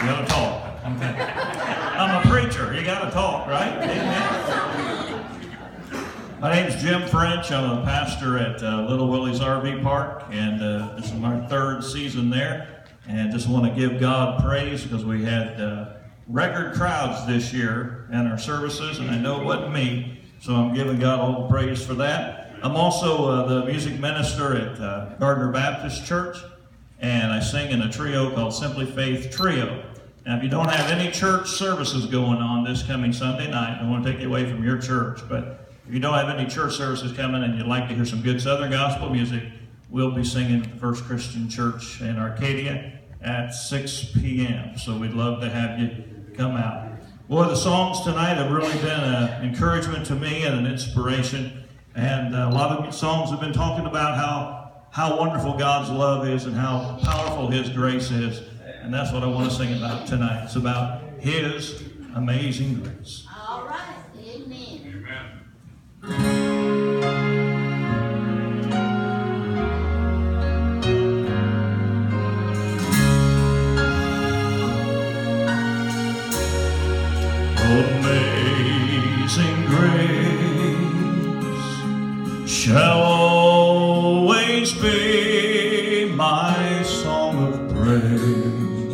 You gotta talk. Okay. I'm a preacher. You gotta talk, right? Amen. My name's Jim French. I'm a pastor at Little Willie's RV Park, and this is my third season there. And just want to give God praise because we had record crowds this year in our services, and I know it wasn't me, so I'm giving God all the praise for that. I'm also the music minister at Gardner Baptist Church, and I sing in a trio called Simply Faith Trio. Now, if you don't have any church services going on this coming Sunday night, I don't want to take you away from your church, but if you don't have any church services coming and you'd like to hear some good Southern gospel music, we'll be singing at the First Christian Church in Arcadia at 6 p.m. So we'd love to have you come out. Boy, the songs tonight have really been an encouragement to me and an inspiration. And a lot of songs have been talking about how wonderful God's love is and how powerful His grace is. And that's what I want to sing about tonight. It's about His amazing grace. All right. Amen. Amazing grace shall always be my song of praise.